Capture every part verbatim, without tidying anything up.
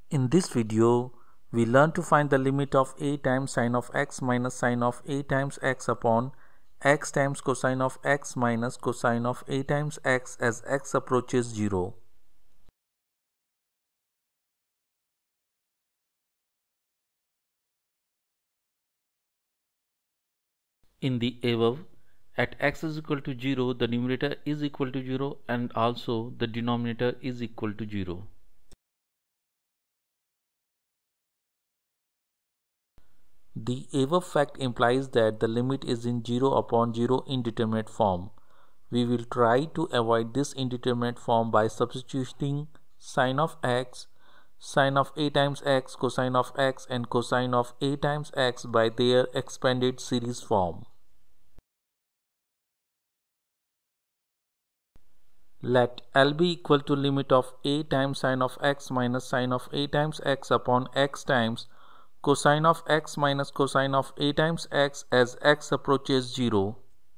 In this video, we learn to find the limit of a times sine of x minus sine of a times x upon x times cosine of x minus cosine of a times x as x approaches zero. In the above, at x is equal to zero, the numerator is equal to zero and also the denominator is equal to zero. The above fact implies that the limit is in zero upon zero indeterminate form. We will try to avoid this indeterminate form by substituting sine of x, sine of a times x, cosine of x and cosine of a times x by their expanded series form. Let L be equal to limit of a times sine of x minus sine of a times x upon x times cosine of x minus cosine of a times x as x approaches zero.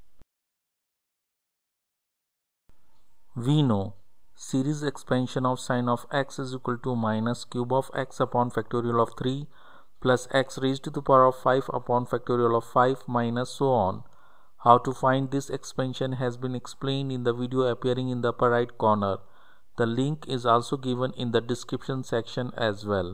We know series expansion of sine of x is equal to minus cube of x upon factorial of three plus x raised to the power of five upon factorial of five minus so on. How to find this expansion has been explained in the video appearing in the upper right corner. The link is also given in the description section as well.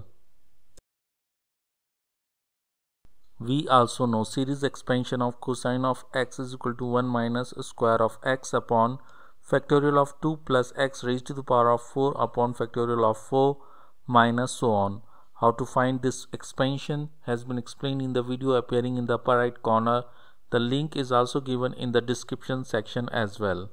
We also know series expansion of cosine of x is equal to one minus square of x upon factorial of two plus x raised to the power of four upon factorial of four minus so on. How to find this expansion has been explained in the video appearing in the upper right corner. The link is also given in the description section as well.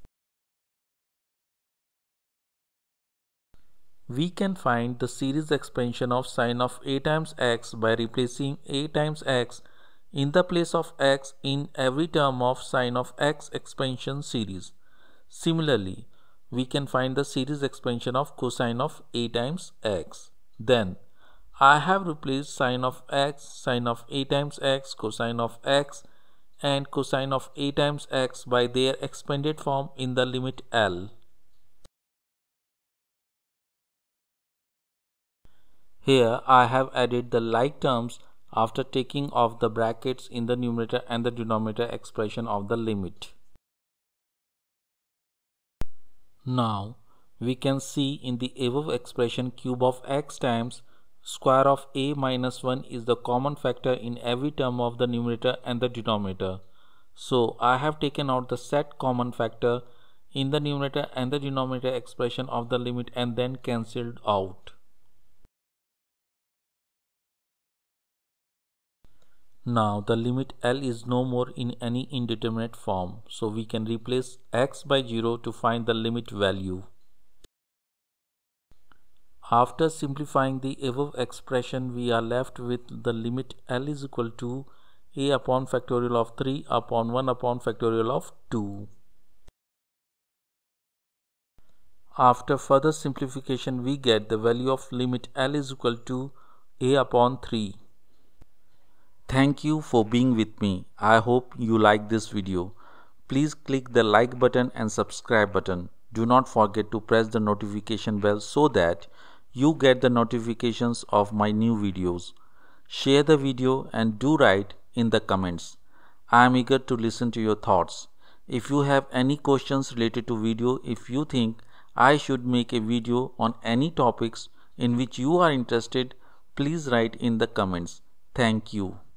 We can find the series expansion of sine of a times x by replacing a times x in the place of x in every term of sine of x expansion series. Similarly, we can find the series expansion of cosine of a times x. Then, I have replaced sine of x, sine of a times x, cosine of x and cosine of a times x by their expanded form in the limit L. Here I have added the like terms after taking off the brackets in the numerator and the denominator expression of the limit. Now we can see in the above expression cube of x times square of a minus one is the common factor in every term of the numerator and the denominator. So I have taken out the set common factor in the numerator and the denominator expression of the limit and then cancelled out. Now the limit L is no more in any indeterminate form, so we can replace x by zero to find the limit value. After simplifying the above expression, we are left with the limit L is equal to a upon factorial of three upon one upon factorial of two. After further simplification, we get the value of limit L is equal to a upon three. Thank you for being with me. I hope you like this video. Please click the like button and subscribe button. Do not forget to press the notification bell so that you get the notifications of my new videos. Share the video and do write in the comments. I am eager to listen to your thoughts. If you have any questions related to video, if you think I should make a video on any topics in which you are interested, please write in the comments. Thank you.